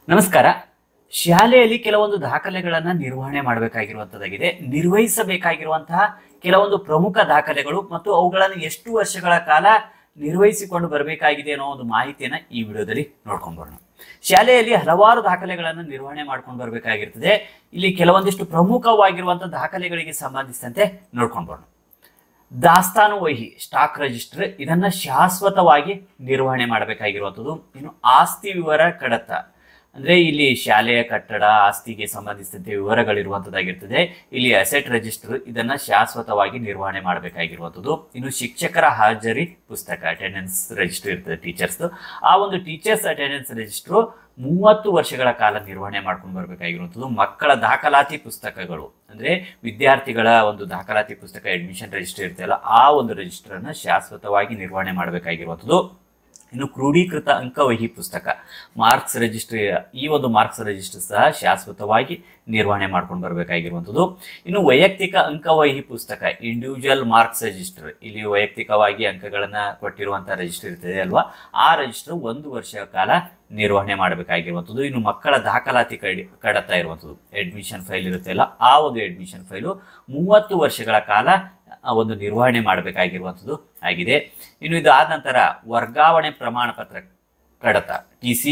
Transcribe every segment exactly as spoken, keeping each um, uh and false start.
ನಮಸ್ಕಾರ. ಶಾಲೆಯಲ್ಲಿ ಕೆಲವೊಂದು ದಾಖಲೆಗಳನ್ನು ನಿರ್ವಹಣೆ ಮಾಡಬೇಕಾಗಿರುವಂತದ್ದಾಗಿದೆ. ನಿರ್ವಹಿಸಬೇಕಾಗಿರುವಂತಹ ಕೆಲವೊಂದು ಪ್ರಮುಖ ದಾಖಲೆಗಳು ಮತ್ತು ಅವುಗಳನ್ನು ಎಷ್ಟು ವರ್ಷಗಳ ಕಾಲ ನಿರ್ವಹಿಸಿಕೊಂಡು ಬರಬೇಕಾಗಿದೆ ಅನ್ನೋ ಒಂದು ಮಾಹಿತಿಯನ್ನು ಈ ವಿಡಿಯೋದಲ್ಲಿ ನೋಡ್ಕೊಂಡು ಬರೋಣ. ಶಾಲೆಯಲ್ಲಿ ಹಲವಾರು ದಾಖಲೆಗಳನ್ನು ನಿರ್ವಹಣೆ ಮಾಡ್ಕೊಂಡು ಬರಬೇಕಾಗಿರ್ತದೆ. ಇಲ್ಲಿ ಕೆಲವೊಂದಿಷ್ಟು ಪ್ರಮುಖವಾಗಿರುವಂತಹ ದಾಖಲೆಗಳಿಗೆ ಸಂಬಂಧಿಸಿದಂತೆ ನೋಡ್ಕೊಂಡು ಬರೋಣ. ದಾಸ್ತಾನು ವಹಿ ಸ್ಟಾಕ್ ರಿಜಿಸ್ಟರ್, ಇದನ್ನ ಶಾಶ್ವತವಾಗಿ ನಿರ್ವಹಣೆ ಮಾಡಬೇಕಾಗಿರುವಂಥದ್ದು. ಇನ್ನು ಆಸ್ತಿ ವಿವರ ಕಡತ ಅಂದ್ರೆ ಇಲ್ಲಿ ಶಾಲೆಯ ಕಟ್ಟಡ ಆಸ್ತಿಗೆ ಸಂಬಂಧಿಸಿದಂತೆ ವಿವರಗಳಿರುವಂತದ್ದಾಗಿರ್ತದೆ. ಇಲ್ಲಿ ಅಸೆಟ್ ರಿಜಿಸ್ಟರ್, ಇದನ್ನ ಶಾಶ್ವತವಾಗಿ ನಿರ್ವಹಣೆ ಮಾಡಬೇಕಾಗಿರುವಂಥದ್ದು. ಇನ್ನು ಶಿಕ್ಷಕರ ಹಾಜರಿ ಪುಸ್ತಕ ಅಟೆಂಡೆನ್ಸ್ ರಿಜಿಸ್ಟರ್ ಇರ್ತದೆ ಟೀಚರ್ಸ್. ಆ ಒಂದು ಟೀಚರ್ಸ್ ಅಟೆಂಡೆನ್ಸ್ ರಿಜಿಸ್ಟರ್ ಮೂವತ್ತು ವರ್ಷಗಳ ಕಾಲ ನಿರ್ವಹಣೆ ಮಾಡ್ಕೊಂಡು ಬರಬೇಕಾಗಿರುವಂಥದ್ದು. ಮಕ್ಕಳ ದಾಖಲಾತಿ ಪುಸ್ತಕಗಳು ಅಂದ್ರೆ ವಿದ್ಯಾರ್ಥಿಗಳ ಒಂದು ದಾಖಲಾತಿ ಪುಸ್ತಕ ಅಡ್ಮಿಷನ್ ರಿಜಿಸ್ಟರ್ ಇರ್ತಲ್ಲ, ಆ ಒಂದು ರಿಜಿಸ್ಟರ್ ಅನ್ನ ಶಾಶ್ವತವಾಗಿ ನಿರ್ವಹಣೆ ಮಾಡಬೇಕಾಗಿರುವಂಥದ್ದು. ಇನ್ನು ಕ್ರೋಢೀಕೃತ ಅಂಕವಹಿ ಪುಸ್ತಕ ಮಾರ್ಕ್ಸ್ ರಿಜಿಸ್ಟರ್, ಈ ಒಂದು ಮಾರ್ಕ್ಸ್ ರಿಜಿಸ್ಟರ್ ಸಹ ಶಾಶ್ವತವಾಗಿ ನಿರ್ವಹಣೆ ಮಾಡ್ಕೊಂಡು ಬರಬೇಕಾಗಿರುವಂಥದ್ದು. ಇನ್ನು ವೈಯಕ್ತಿಕ ಅಂಕವಹಿ ಪುಸ್ತಕ ಇಂಡಿವಿಜುವಲ್ ಮಾರ್ಕ್ಸ್ ರಿಜಿಸ್ಟರ್, ಇಲ್ಲಿ ವೈಯಕ್ತಿಕವಾಗಿ ಅಂಕಗಳನ್ನ ಕೊಟ್ಟಿರುವಂತಹ ರಿಜಿಸ್ಟರ್ ಇರ್ತದೆ ಅಲ್ವಾ, ಆ ರಿಜಿಸ್ಟರ್ ಒಂದು ವರ್ಷ ಕಾಲ ನಿರ್ವಹಣೆ ಮಾಡಬೇಕಾಗಿರುವಂಥದ್ದು. ಇನ್ನು ಮಕ್ಕಳ ದಾಖಲಾತಿ ಕಡಿ ಕಡತ ಇರುವಂಥದ್ದು ಅಡ್ಮಿಷನ್ ಫೈಲ್ ಇರುತ್ತೆ ಅಲ್ಲ, ಆ ಒಂದು ಅಡ್ಮಿಷನ್ ಫೈಲು ಮೂವತ್ತು ವರ್ಷಗಳ ಕಾಲ ಒಂದು ನಿರ್ವಹಣೆ ಮಾಡಬೇಕಾಗಿರುವಂಥದ್ದು ಆಗಿದೆ. ಇನ್ನು ಇದು ಆದ ನಂತರ ವರ್ಗಾವಣೆ ಪ್ರಮಾಣ ಪತ್ರ ಕಡತ ಟಿ ಸಿ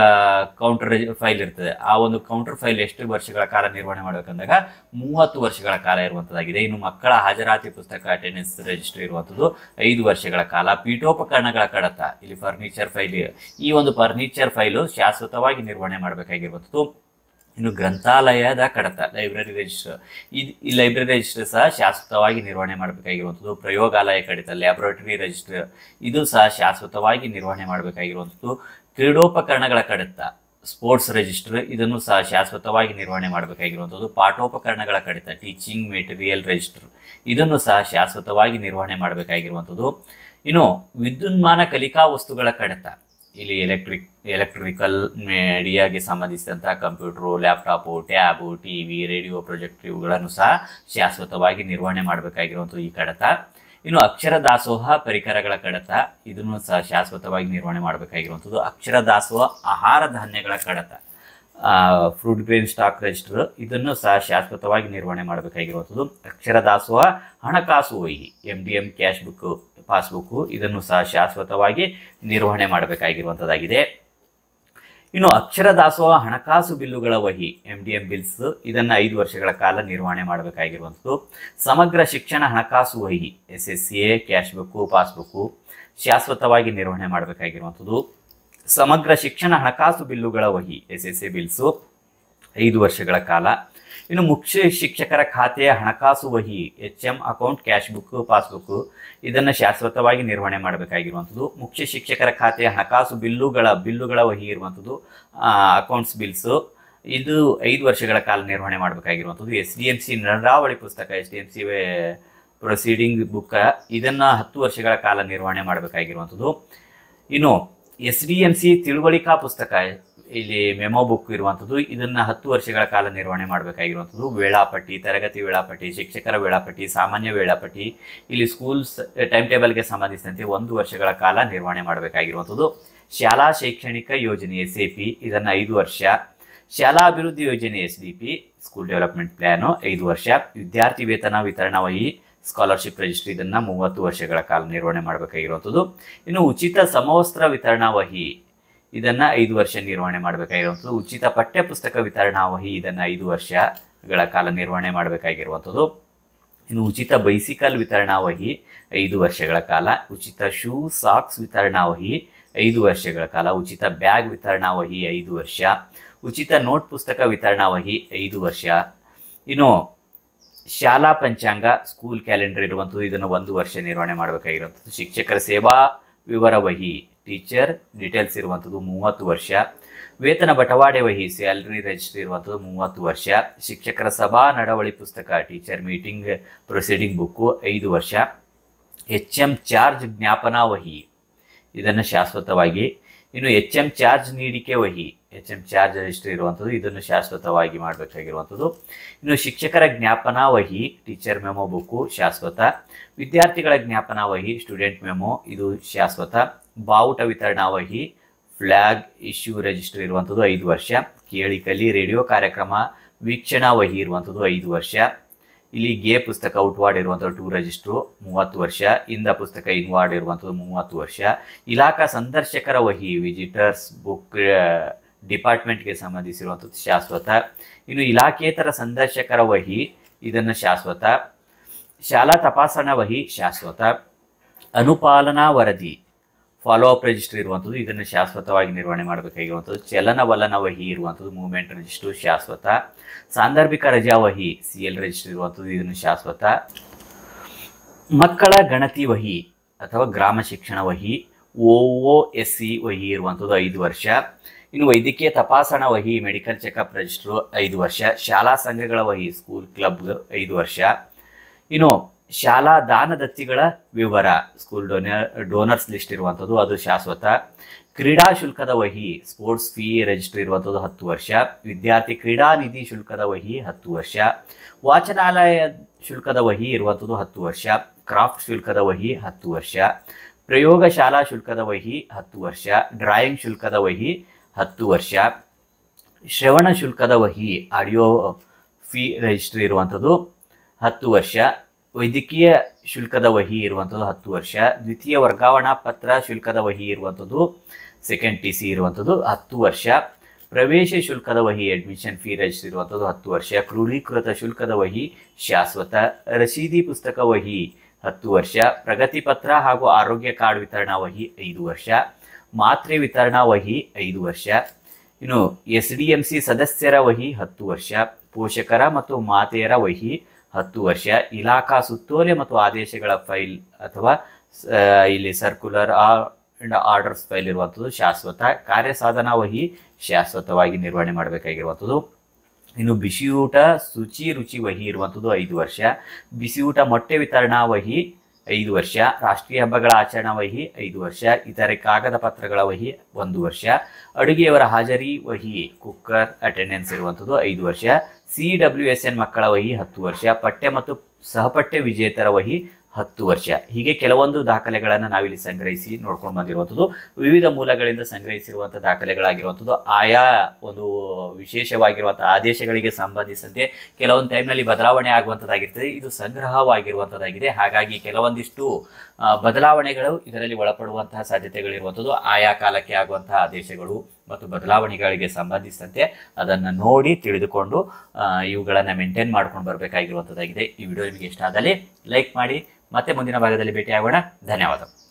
ಕೌಂಟರ್ ಫೈಲ್ ಇರ್ತದೆ, ಆ ಒಂದು ಕೌಂಟರ್ ಫೈಲ್ ಎಷ್ಟು ವರ್ಷಗಳ ಕಾಲ ನಿರ್ವಹಣೆ ಮಾಡಬೇಕಂದಾಗ ಮೂವತ್ತು ವರ್ಷಗಳ ಕಾಲ ಇರುವಂಥದ್ದಾಗಿದೆ. ಇನ್ನು ಮಕ್ಕಳ ಹಾಜರಾತಿ ಪುಸ್ತಕ ಅಟೆಂಡೆನ್ಸ್ ರಿಜಿಸ್ಟರ್ ಇರುವಂಥದ್ದು ಐದು ವರ್ಷಗಳ ಕಾಲ. ಪೀಠೋಪಕರಣಗಳ ಕಡತ, ಇಲ್ಲಿ ಫರ್ನಿಚರ್ ಫೈಲ್, ಈ ಒಂದು ಫರ್ನಿಚರ್ ಫೈಲು ಶಾಶ್ವತವಾಗಿ ನಿರ್ವಹಣೆ ಮಾಡಬೇಕಾಗಿರುವಂಥದ್ದು. ಇನ್ನು ಗ್ರಂಥಾಲಯದ ಕಡತ ಲೈಬ್ರರಿ ರಿಜಿಸ್ಟರ್, ಈ ಲೈಬ್ರರಿ ರಿಜಿಸ್ಟರ್ ಸಹ ಶಾಶ್ವತವಾಗಿ ನಿರ್ವಹಣೆ ಮಾಡಬೇಕಾಗಿರುವಂಥದ್ದು. ಪ್ರಯೋಗಾಲಯ ಕಡತ ಲ್ಯಾಬೊರೇಟರಿ ರಿಜಿಸ್ಟರ್, ಇದು ಸಹ ಶಾಶ್ವತವಾಗಿ ನಿರ್ವಹಣೆ ಮಾಡಬೇಕಾಗಿರುವಂಥದ್ದು. ಕ್ರೀಡೋಪಕರಣಗಳ ಕಡತ ಸ್ಪೋರ್ಟ್ಸ್ ರಿಜಿಸ್ಟರ್, ಇದನ್ನು ಸಹ ಶಾಶ್ವತವಾಗಿ ನಿರ್ವಹಣೆ ಮಾಡಬೇಕಾಗಿರುವಂಥದ್ದು. ಪಾಠೋಪಕರಣಗಳ ಕಡತ ಟೀಚಿಂಗ್ ಮೆಟೀರಿಯಲ್ ರಿಜಿಸ್ಟರ್, ಇದನ್ನು ಸಹ ಶಾಶ್ವತವಾಗಿ ನಿರ್ವಹಣೆ ಮಾಡಬೇಕಾಗಿರುವಂಥದ್ದು. ಇನ್ನು ವಿದ್ಯುನ್ಮಾನ ಕಲಿಕಾ ವಸ್ತುಗಳ ಕಡತ, ಇಲ್ಲಿ ಎಲೆಕ್ಟ್ರಿಕ್ ಎಲೆಕ್ಟ್ರಿಕಲ್ ಮೀಡಿಯಾಗೆ ಸಂಬಂಧಿಸಿದಂತಹ computer, laptop, tab, T V, radio, projector, ಇವುಗಳನ್ನು ಸಹ ಶಾಶ್ವತವಾಗಿ ನಿರ್ವಹಣೆ ಮಾಡಬೇಕಾಗಿರುವಂಥದ್ದು ಈ ಕಡತ. ಇನ್ನು ಅಕ್ಷರ ದಾಸೋಹ ಪರಿಕರಗಳ ಕಡತ, ಇದನ್ನು ಸಹ ಶಾಶ್ವತವಾಗಿ ನಿರ್ವಹಣೆ ಮಾಡಬೇಕಾಗಿರುವಂಥದ್ದು. ಅಕ್ಷರ ದಾಸೋಹ ಆಹಾರ ಧಾನ್ಯಗಳ ಕಡತ ಫ್ರೂಟ್ ಗ್ರೇನ್ ಸ್ಟಾಕ್ ರಿಜಿಸ್ಟರ್, ಇದನ್ನು ಸಹ ಶಾಶ್ವತವಾಗಿ ನಿರ್ವಹಣೆ ಮಾಡಬೇಕಾಗಿರುವಂಥದ್ದು. ಅಕ್ಷರ ದಾಸೋಹ ಹಣಕಾಸು ವಹಿ M D M cash book passbook, ಇದನ್ನು ಸಹ ಶಾಶ್ವತವಾಗಿ ನಿರ್ವಹಣೆ ಮಾಡಬೇಕಾಗಿರುವಂಥದ್ದಾಗಿದೆ. ಇನ್ನು ಅಕ್ಷರ ದಾಸೋಹ ಹಣಕಾಸು ಬಿಲ್ಲುಗಳ ವಹಿ ಎಂ ಡಿ ಎಂ ಬಿಲ್ಸ್, ಇದನ್ನು ಐದು ವರ್ಷಗಳ ಕಾಲ ನಿರ್ವಹಣೆ ಮಾಡಬೇಕಾಗಿರುವಂಥದ್ದು. ಸಮಗ್ರ ಶಿಕ್ಷಣ ಹಣಕಾಸು ವಹಿ S S C A cash book passbook, ಶಾಶ್ವತವಾಗಿ ನಿರ್ವಹಣೆ ಮಾಡಬೇಕಾಗಿರುವಂಥದ್ದು. ಸಮಗ್ರ ಶಿಕ್ಷಣ ಹಣಕಾಸು ಬಿಲ್ಲುಗಳ ವಹಿ ಎಸ್ ಎಸ್ ಎ ಬಿಲ್ಸು ಐದು ವರ್ಷಗಳ ಕಾಲ. ಇನ್ನು ಮುಖ್ಯ ಶಿಕ್ಷಕರ ಖಾತೆಯ ಹಣಕಾಸು ವಹಿ H M account cash book passbook, ಇದನ್ನು ಶಾಶ್ವತವಾಗಿ ನಿರ್ವಹಣೆ ಮಾಡಬೇಕಾಗಿರುವಂಥದ್ದು. ಮುಖ್ಯ ಶಿಕ್ಷಕರ ಖಾತೆಯ ಹಣಕಾಸು ಬಿಲ್ಲುಗಳ ಬಿಲ್ಲುಗಳ ವಹಿ ಇರುವಂಥದ್ದು ಅಕೌಂಟ್ಸ್ ಬಿಲ್ಸು, ಇದು ಐದು ವರ್ಷಗಳ ಕಾಲ ನಿರ್ವಹಣೆ ಮಾಡಬೇಕಾಗಿರುವಂಥದ್ದು. ಎಸ್ ಡಿ ಎಂ ಸಿ ನಡಾವಳಿ ಪುಸ್ತಕ S D M C proceeding book, ಇದನ್ನು ಹತ್ತು ವರ್ಷಗಳ ಕಾಲ ನಿರ್ವಹಣೆ ಮಾಡಬೇಕಾಗಿರುವಂಥದ್ದು. ಇನ್ನು ಎಸ್ ಡಿ ಎಂ ಸಿ ತಿಳುವಳಿಕಾ ಪುಸ್ತಕ, ಇಲ್ಲಿ ಮೆಮೊ ಬುಕ್ ಇರುವಂಥದ್ದು, ಇದನ್ನ ಹತ್ತು ವರ್ಷಗಳ ಕಾಲ ನಿರ್ವಹಣೆ ಮಾಡಬೇಕಾಗಿರುವಂಥದ್ದು. ವೇಳಾಪಟ್ಟಿ, ತರಗತಿ ವೇಳಾಪಟ್ಟಿ, ಶಿಕ್ಷಕರ ವೇಳಾಪಟ್ಟಿ, ಸಾಮಾನ್ಯ ವೇಳಾಪಟ್ಟಿ, ಇಲ್ಲಿ ಸ್ಕೂಲ್ಸ್ ಟೈಮ್ ಟೇಬಲ್ಗೆ ಸಂಬಂಧಿಸಿದಂತೆ ಒಂದು ವರ್ಷಗಳ ಕಾಲ ನಿರ್ವಹಣೆ ಮಾಡಬೇಕಾಗಿರುವಂಥದ್ದು. ಶಾಲಾ ಶೈಕ್ಷಣಿಕ ಯೋಜನೆ ಎಸ್ ಎ ಪಿ, ಇದನ್ನು ಐದು ವರ್ಷ. ಶಾಲಾ ಅಭಿವೃದ್ಧಿ ಯೋಜನೆ S D P school development plan ಐದು ವರ್ಷ. ವಿದ್ಯಾರ್ಥಿ ವೇತನ ವಿತರಣಾ ವಹಿ ಸ್ಕಾಲರ್ಶಿಪ್ ರಿಜಿಸ್ಟರ್, ಇದನ್ನು ಮೂವತ್ತು ವರ್ಷಗಳ ಕಾಲ ನಿರ್ವಹಣೆ ಮಾಡಬೇಕಾಗಿರುವಂಥದ್ದು. ಇನ್ನು ಉಚಿತ ಸಮವಸ್ತ್ರ ವಿತರಣಾ ವಹಿ, ಇದನ್ನು ಐದು ವರ್ಷ ನಿರ್ವಹಣೆ ಮಾಡಬೇಕಾಗಿರುವಂಥದ್ದು. ಉಚಿತ ಪಠ್ಯ ಪುಸ್ತಕ ವಿತರಣಾ ವಹಿ, ಇದನ್ನು ಐದು ವರ್ಷಗಳ ಕಾಲ ನಿರ್ವಹಣೆ ಮಾಡಬೇಕಾಗಿರುವಂಥದ್ದು. ಇನ್ನು ಉಚಿತ ಬೈಸಿಕಲ್ ವಿತರಣಾ ವಹಿ ಐದು ವರ್ಷಗಳ ಕಾಲ. ಉಚಿತ ಶೂ ಸಾಕ್ಸ್ ವಿತರಣಾ ವಹಿ ಐದು ವರ್ಷಗಳ ಕಾಲ. ಉಚಿತ ಬ್ಯಾಗ್ ವಿತರಣಾ ವಹಿ ಐದು ವರ್ಷ. ಉಚಿತ ನೋಟ್ ಪುಸ್ತಕ ವಿತರಣಾ ವಹಿ ಐದು ವರ್ಷ. ಇನ್ನು ಶಾಲಾ ಪಂಚಾಂಗ ಸ್ಕೂಲ್ ಕ್ಯಾಲೆಂಡರ್ ಇರುವಂಥದ್ದು, ಇದನ್ನು ಒಂದು ವರ್ಷ ನಿರ್ವಹಣೆ ಮಾಡಬೇಕಾಗಿರುವಂಥದ್ದು. ಶಿಕ್ಷಕರ ಸೇವಾ ವಿವರ ವಹಿ ಟೀಚರ್ ಡೀಟೇಲ್ಸ್ ಇರುವಂಥದ್ದು ಮೂವತ್ತು ವರ್ಷ. ವೇತನ ಬಟವಾಡೆ ವಹಿ ಸ್ಯಾಲರಿ ರಿಜಿಸ್ಟರ್ ಇರುವಂಥದ್ದು ಮೂವತ್ತು ವರ್ಷ. ಶಿಕ್ಷಕರ ಸಭಾ ನಡವಳಿ ಪುಸ್ತಕ ಟೀಚರ್ ಮೀಟಿಂಗ್ ಪ್ರೊಸೀಡಿಂಗ್ ಬುಕ್ಕು ಐದು ವರ್ಷ. ಎಚ್ ಎಂ ಚಾರ್ಜ್ ಜ್ಞಾಪನಾ ವಹಿ, ಇದನ್ನು ಶಾಶ್ವತವಾಗಿ. ಇನ್ನು ಎಚ್ ಎಂ ಚಾರ್ಜ್ ನೀಡಿಕೆ ವಹಿ ಎಚ್ ಎಂ ಚಾರ್ಜ್ ರಿಜಿಸ್ಟರ್ ಇರುವಂಥದ್ದು, ಇದನ್ನು ಶಾಶ್ವತವಾಗಿ ಮಾಡಬೇಕಾಗಿರುವಂಥದ್ದು. ಇನ್ನು ಶಿಕ್ಷಕರ ಜ್ಞಾಪನಾ ವಹಿ ಟೀಚರ್ ಮೆಮೊ ಬುಕ್ಕು ಶಾಶ್ವತ. ವಿದ್ಯಾರ್ಥಿಗಳ ಜ್ಞಾಪನಾ ವಹಿ ಸ್ಟೂಡೆಂಟ್ ಮೆಮೊ, ಇದು ಶಾಶ್ವತ. ಬಾವುಟ ವಿತರಣಾ ವಹಿ ಫ್ಲಾಗ್ ಇಶ್ಯೂ ರಿಜಿಸ್ಟರ್ ಇರುವಂಥದ್ದು ಐದು ವರ್ಷ. ಕೇಳಿ ಕಲಿ ರೇಡಿಯೋ ಕಾರ್ಯಕ್ರಮ ವೀಕ್ಷಣಾ ವಹಿ ಇರುವಂಥದ್ದು ಐದು ವರ್ಷ. ಇಲ್ಲಿ ಗೆ ಪುಸ್ತಕ ಔಟ್ವಾರ್ಡ್ ಇರುವಂಥದ್ದು ಟೂ ರಿಜಿಸ್ಟ್ರು ಮೂವತ್ತು ವರ್ಷ. ಇಂದ ಪುಸ್ತಕ ಇನ್ವಾರ್ಡ್ ಇರುವಂಥದ್ದು ಮೂವತ್ತು ವರ್ಷ. ಇಲಾಖಾ ಸಂದರ್ಶಕರ ವಹಿ ವಿಸಿಟರ್ಸ್ ಬುಕ್ ಡಿಪಾರ್ಟ್ಮೆಂಟ್ಗೆ ಸಂಬಂಧಿಸಿರುವಂಥದ್ದು ಶಾಶ್ವತ. ಇನ್ನು ಇಲಾಖೇತರ ಸಂದರ್ಶಕರ ವಹಿ ಇದನ್ನು ಶಾಶ್ವತ. ಶಾಲಾ ತಪಾಸಣಾ ವಹಿ ಶಾಶ್ವತ. ಅನುಪಾಲನಾ ವರದಿ ಫಾಲೋ ಅಪ್ ರಿಜಿಸ್ಟರ್ ಇರುವಂಥದ್ದು ಇದನ್ನು ಶಾಶ್ವತವಾಗಿ ನಿರ್ವಹಣೆ ಮಾಡಬೇಕಾಗಿರುವಂಥದ್ದು. ಚಲನವಲನ ವಹಿ ಇರುವಂಥದ್ದು ಮೂವ್ಮೆಂಟ್ ರಿಜಿಸ್ಟರ್ ಶಾಶ್ವತ. ಸಾಂದರ್ಭಿಕ ರಜಾ ವಹಿ ಸಿ ಎಲ್ ರಿಜಿಸ್ಟರ್ ಇರುವಂಥದ್ದು ಇದನ್ನು ಶಾಶ್ವತ. ಮಕ್ಕಳ ಗಣತಿ ವಹಿ ಅಥವಾ ಗ್ರಾಮ ಶಿಕ್ಷಣ ವಹಿ ಒ ಒ ಎಸ್ ಸಿ ವಹಿ ಇರುವಂಥದ್ದು ಐದು ವರ್ಷ. ಇನ್ನು ವೈದ್ಯಕೀಯ ತಪಾಸಣಾ ವಹಿ ಮೆಡಿಕಲ್ ಚೆಕಪ್ ರಿಜಿಸ್ಟ್ರು ಐದು ವರ್ಷ. ಶಾಲಾ ಸಂಘಗಳ ವಹಿ ಸ್ಕೂಲ್ ಕ್ಲಬ್ ಐದು ವರ್ಷ. ಇನ್ನು ಶಾಲಾ ದಾನದತ್ತಿಗಳ ವಿವರ ಸ್ಕೂಲ್ ಡೋನರ್ ಡೋನರ್ಸ್ ಲಿಸ್ಟ್ ಇರುವಂಥದ್ದು ಅದು ಶಾಶ್ವತ. ಕ್ರೀಡಾ ಶುಲ್ಕದ ವಹಿ ಸ್ಪೋರ್ಟ್ಸ್ ಫೀ ರಿಜಿಸ್ಟರ್ ಇರುವಂಥದ್ದು ಹತ್ತು ವರ್ಷ. ವಿದ್ಯಾರ್ಥಿ ಕ್ರೀಡಾ ನಿಧಿ ಶುಲ್ಕದ ವಹಿ ಹತ್ತು ವರ್ಷ. ವಾಚನಾಲಯ ಶುಲ್ಕದ ವಹಿ ಇರುವಂಥದ್ದು ಹತ್ತು ವರ್ಷ. ಕ್ರಾಫ್ಟ್ ಶುಲ್ಕದ ವಹಿ ಹತ್ತು ವರ್ಷ. ಪ್ರಯೋಗಶಾಲಾ ಶುಲ್ಕದ ವಹಿ ಹತ್ತು ವರ್ಷ. ಡ್ರಾಯಿಂಗ್ ಶುಲ್ಕದ ವಹಿ ಹತ್ತು ವರ್ಷ. ಶ್ರವಣ ಶುಲ್ಕದ ವಹಿ ಆಡಿಯೋ ಫೀ ರಿಜಿಸ್ಟರ್ ಇರುವಂಥದ್ದು ಹತ್ತು ವರ್ಷ. ವೈದ್ಯಕೀಯ ಶುಲ್ಕದ ವಹಿ ಇರುವಂಥದ್ದು ಹತ್ತು ವರ್ಷ. ದ್ವಿತೀಯ ವರ್ಗಾವಣಾ ಪತ್ರ ಶುಲ್ಕದ ವಹಿ ಇರುವಂಥದ್ದು ಸೆಕೆಂಡ್ ಟಿ ಸಿ ಇರುವಂಥದ್ದು ಹತ್ತು ವರ್ಷ. ಪ್ರವೇಶ ಶುಲ್ಕದ ವಹಿ ಅಡ್ಮಿಷನ್ ಫೀ ರಿಜಿಸ್ಟರ್ ಇರುವಂಥದ್ದು ಹತ್ತು ವರ್ಷ. ಕ್ರೋಢೀಕೃತ ಶುಲ್ಕದ ವಹಿ ಶಾಶ್ವತ. ರಸೀದಿ ಪುಸ್ತಕ ವಹಿ ಹತ್ತು ವರ್ಷ. ಪ್ರಗತಿ ಪತ್ರ ಹಾಗೂ ಆರೋಗ್ಯ ಕಾರ್ಡ್ ವಿತರಣಾ ವಹಿ ಐದು ವರ್ಷ. ಮಾತ್ರೆ ವಿತರಣಾ ವಹಿ ಐದು ವರ್ಷ. ಇನ್ನು ಎಸ್ ಡಿ ಎಂ ಸಿ ಸದಸ್ಯರ ವಹಿ ಹತ್ತು ವರ್ಷ. ಪೋಷಕರ ಮತ್ತು ಮಾತೆಯರ ವಹಿ ಹತ್ತು ವರ್ಷ. ಇಲಾಖಾ ಸುತ್ತೋಲೆ ಮತ್ತು ಆದೇಶಗಳ ಫೈಲ್ ಅಥವಾ ಇಲ್ಲಿ ಸರ್ಕ್ಯುಲರ್ ಅಂಡ್ ಆರ್ಡರ್ಸ್ ಫೈಲ್ ಇರುವಂಥದ್ದು ಶಾಶ್ವತ. ಕಾರ್ಯಸಾಧನಾ ವಹಿ ಶಾಶ್ವತವಾಗಿ ನಿರ್ವಹಣೆ ಮಾಡಬೇಕಾಗಿರುವಂಥದ್ದು. ಇನ್ನು ಬಿಸಿಯೂಟ ಶುಚಿ ರುಚಿ ವಹಿ ಇರುವಂಥದ್ದು ಐದು ವರ್ಷ. ಬಿಸಿಯೂಟ ಮೊಟ್ಟೆ ವಿತರಣಾ ವಹಿ ಐದು ವರ್ಷ. ರಾಷ್ಟ್ರೀಯ ಹಬ್ಬಗಳ ಆಚರಣಾ ವಹಿ ಐದು ವರ್ಷ. ಇತರೆ ಕಾಗದ ಪತ್ರಗಳ ವಹಿ ಒಂದು ವರ್ಷ. ಅಡುಗೆಯವರ ಹಾಜರಿ ವಹಿ ಕುಕ್ಕರ್ ಅಟೆಂಡೆನ್ಸ್ ಇರುವಂಥದ್ದು ಐದು ವರ್ಷ. ಸಿ ಡಬ್ಲ್ಯೂ ಎಸ್ ಎನ್ ಮಕ್ಕಳ ವಹಿ ಹತ್ತು ವರ್ಷ. ಪಠ್ಯ ಮತ್ತು ಸಹಪಠ್ಯ ವಿಜೇತರ ವಹಿ ಹತ್ತು ವರ್ಷ. ಹೀಗೆ ಕೆಲವೊಂದು ದಾಖಲೆಗಳನ್ನು ನಾವಿಲ್ಲಿ ಸಂಗ್ರಹಿಸಿ ನೋಡ್ಕೊಂಡು ಬಂದಿರುವಂಥದ್ದು. ವಿವಿಧ ಮೂಲಗಳಿಂದ ಸಂಗ್ರಹಿಸಿರುವಂಥ ದಾಖಲೆಗಳಾಗಿರುವಂಥದ್ದು. ಆಯಾ ಒಂದು ವಿಶೇಷವಾಗಿರುವಂಥ ಆದೇಶಗಳಿಗೆ ಸಂಬಂಧಿಸಿದಂತೆ ಕೆಲವೊಂದು ಟೈಮ್ನಲ್ಲಿ ಬದಲಾವಣೆ ಆಗುವಂಥದ್ದಾಗಿರ್ತದೆ. ಇದು ಸಂಗ್ರಹವಾಗಿರುವಂಥದ್ದಾಗಿದೆ. ಹಾಗಾಗಿ ಕೆಲವೊಂದಿಷ್ಟು ಬದಲಾವಣೆಗಳು ಇದರಲ್ಲಿ ಒಳಪಡುವಂತಹ ಸಾಧ್ಯತೆಗಳಿರುವಂಥದ್ದು. ಆಯಾ ಕಾಲಕ್ಕೆ ಆಗುವಂತಹ ಆದೇಶಗಳು ಮತ್ತು ಬದಲಾವಣೆಗಳಿಗೆ ಸಂಬಂಧಿಸಿದಂತೆ ಅದನ್ನು ನೋಡಿ ತಿಳಿದುಕೊಂಡು ಇವುಗಳನ್ನು ಮೇಂಟೈನ್ ಮಾಡ್ಕೊಂಡು ಬರಬೇಕಾಗಿರುವಂಥದ್ದಾಗಿದೆ. ಈ ವಿಡಿಯೋ ನಿಮಗೆ ಇಷ್ಟ ಆದಲ್ಲಿ ಲೈಕ್ ಮಾಡಿ. ಮತ್ತೆ ಮುಂದಿನ ಭಾಗದಲ್ಲಿ ಭೇಟಿಯಾಗೋಣ. ಧನ್ಯವಾದ.